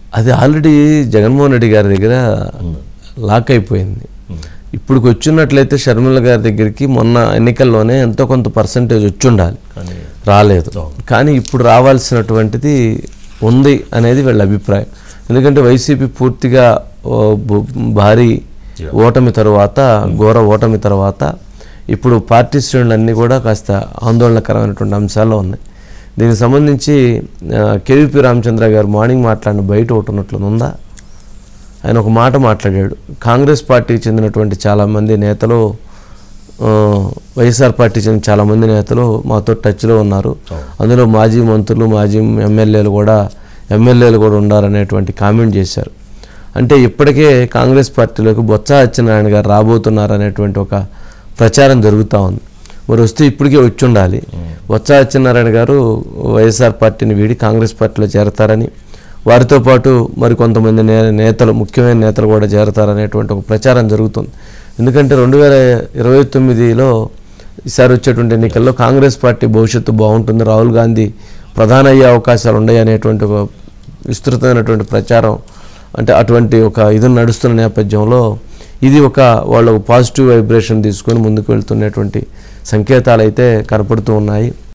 అది ఆల్రెడీ జగన్మోహన్ రెడ్డి గారి దగ్గర లాక్ అయిపోయింది. ఇప్పుడు వచ్చినట్లయితే షర్మిల గారి దగ్గరికి మొన్న ఎన్నికల్లోనే ఎంతో కొంత పర్సంటేజ్ వచ్చి ఉండాలి, రాలేదు. కానీ ఇప్పుడు రావాల్సినటువంటిది ఉంది అనేది వీళ్ళ అభిప్రాయం. ఎందుకంటే వైసీపీ పూర్తిగా భారీ ఓటమి తర్వాత, ఘోర ఓటమి తర్వాత ఇప్పుడు పార్టీ శ్రేణులన్నీ కూడా కాస్త ఆందోళనకరమైనటువంటి అంశాల్లో ఉన్నాయి. దీనికి సంబంధించి కేవీపీ రామచంద్ర గారు మార్నింగ్ మాట్లాడిన బయట ఒకటి ఉన్నట్లు ఉందా, ఆయన ఒక మాట మాట్లాడాడు. కాంగ్రెస్ పార్టీకి చెందినటువంటి చాలామంది నేతలు, వైఎస్ఆర్ పార్టీకి చెందిన చాలామంది నేతలు మాతో టచ్లో ఉన్నారు, అందులో మాజీ మంత్రులు, మాజీ ఎమ్మెల్యేలు కూడా ఉన్నారనేటువంటి కామెంట్ చేశారు. అంటే ఇప్పటికే కాంగ్రెస్ పార్టీలోకి బొత్స సత్యనారాయణ గారు రాబోతున్నారనేటువంటి ఒక ప్రచారం జరుగుతూ ఉంది. మరి వస్తే ఇప్పటికే వచ్చి ఉండాలి. బొత్స సత్యనారాయణ గారు వైఎస్ఆర్ పార్టీని వీడి కాంగ్రెస్ పార్టీలో చేరతారని, వారితో పాటు మరి కొంతమంది నేతలు, ముఖ్యమైన నేతలు కూడా చేరతారనేటువంటి ఒక ప్రచారం జరుగుతుంది. ఎందుకంటే 2029లో ఈసారి వచ్చేటువంటి ఎన్నికల్లో కాంగ్రెస్ పార్టీ భవిష్యత్తు బాగుంటుంది, రాహుల్ గాంధీ ప్రధాన అయ్యే అవకాశాలు ఉన్నాయి అనేటువంటి ఒక విస్తృతమైనటువంటి ప్రచారం, అంటే అటువంటి ఒక ఇది నడుస్తున్న నేపథ్యంలో ఇది ఒక వాళ్ళు పాజిటివ్ వైబ్రేషన్ తీసుకొని ముందుకు వెళ్తున్నటువంటి సంకేతాలు అయితే కనపడుతూ ఉన్నాయి.